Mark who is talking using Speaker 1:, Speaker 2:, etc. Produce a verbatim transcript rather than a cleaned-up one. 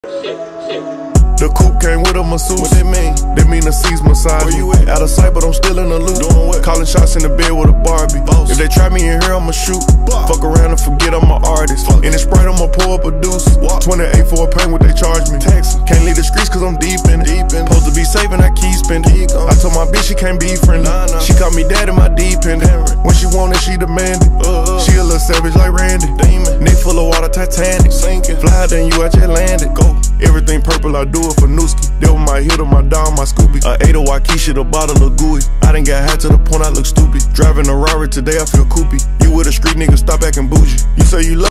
Speaker 1: The coupe came with a masseuse.
Speaker 2: What that mean?
Speaker 1: That mean the seats massage.
Speaker 2: Where you at?
Speaker 1: Out of sight, but I'm still in the loop.
Speaker 2: Doing what?
Speaker 1: Calling shots in the bed with a Barbie.
Speaker 2: Boss.
Speaker 1: If they try me in here, I'ma shoot.
Speaker 2: Bah.
Speaker 1: Fuck around and forget I'm an artist.
Speaker 2: Fuck.
Speaker 1: In the Sprite, I'ma pour up a deuce.
Speaker 2: What?
Speaker 1: twenty-eight for a pain, what they charge me.
Speaker 2: Texas.
Speaker 1: Can't leave the streets cause I'm deep in it.
Speaker 2: Deep in it.
Speaker 1: Supposed to be saving, I keep spending.
Speaker 2: Here you go.
Speaker 1: I told my bitch she can't be friendly.
Speaker 2: Nah, nah.
Speaker 1: She called me dad in my deep end.
Speaker 2: Parent.
Speaker 1: When she wanted, she demanded.
Speaker 2: Uh, uh.
Speaker 1: She a little savage like Randy.
Speaker 2: Demon.
Speaker 1: Neck full of water, Titanic.
Speaker 2: Sinking.
Speaker 1: Fly then you, I just landed.
Speaker 2: Go.
Speaker 1: Everything purple, I do it for Nooski. That was my hitter, my dog, my Scooby. I ate a Waikisha, the bottle of gooey. I done got high to the point I look stupid. Driving a Rari today, I feel coopy. You with a street nigga, stop acting bougie. You say you love